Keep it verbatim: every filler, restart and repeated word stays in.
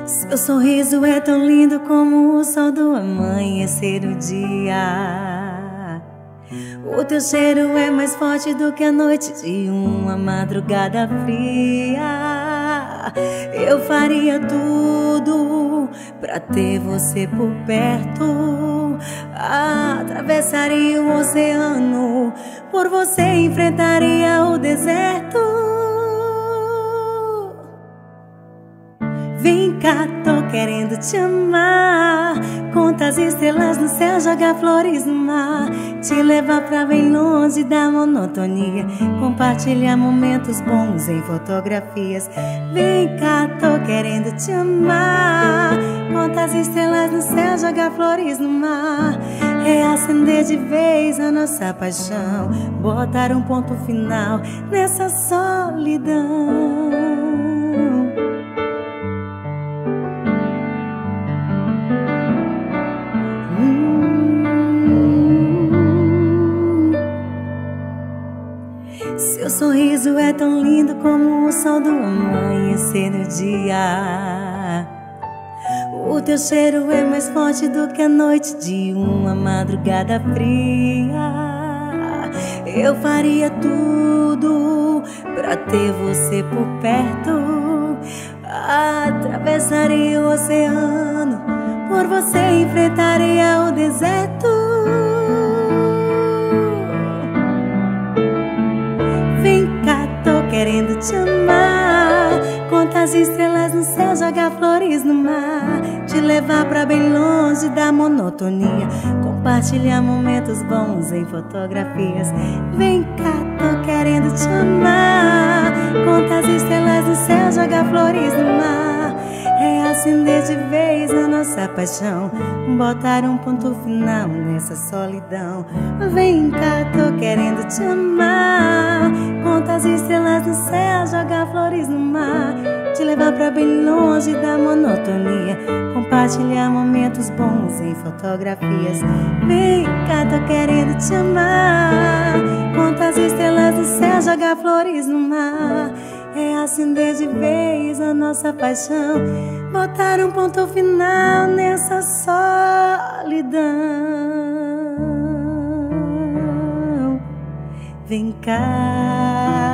Seu sorriso é tão lindo como o sol do amanhecer do dia. O teu cheiro é mais forte do que a noite de uma madrugada fria. Eu faria tudo pra ter você por perto. Atravessaria o oceano, por você enfrentaria o deserto. Vem cá, tô querendo te amar. Conta as estrelas no céu, jogar flores no mar. Te levar pra bem longe da monotonia. Compartilhar momentos bons em fotografias. Vem cá, tô querendo te amar. Conta as estrelas no céu, jogar flores no mar. Reacender de vez a nossa paixão. Botar um ponto final nessa solidão. Seu sorriso é tão lindo como o sol do amanhecer do dia. O teu cheiro é mais forte do que a noite de uma madrugada fria. Eu faria tudo pra ter você por perto. Atravessaria o oceano, por você enfrentaria o deserto. Vem cá, tô querendo te amar. Conta as estrelas no céu, jogar flores no mar. Te levar pra bem longe da monotonia. Compartilhar momentos bons em fotografias. Vem cá, tô querendo te amar. Conta as estrelas no céu, jogar flores no mar. Reacender de vez a nossa paixão. Botar um ponto final nessa solidão. Vem cá, tô querendo te amar. Conta as estrelas no céu, jogar flores no mar. Te levar pra bem longe da monotonia. Compartilhar momentos bons em fotografias. Vem cá, tô querendo te amar. Conta as estrelas no céu, jogar flores no mar. Reacender de vez a nossa paixão. Botar um ponto final nessa solidão. Vem cá.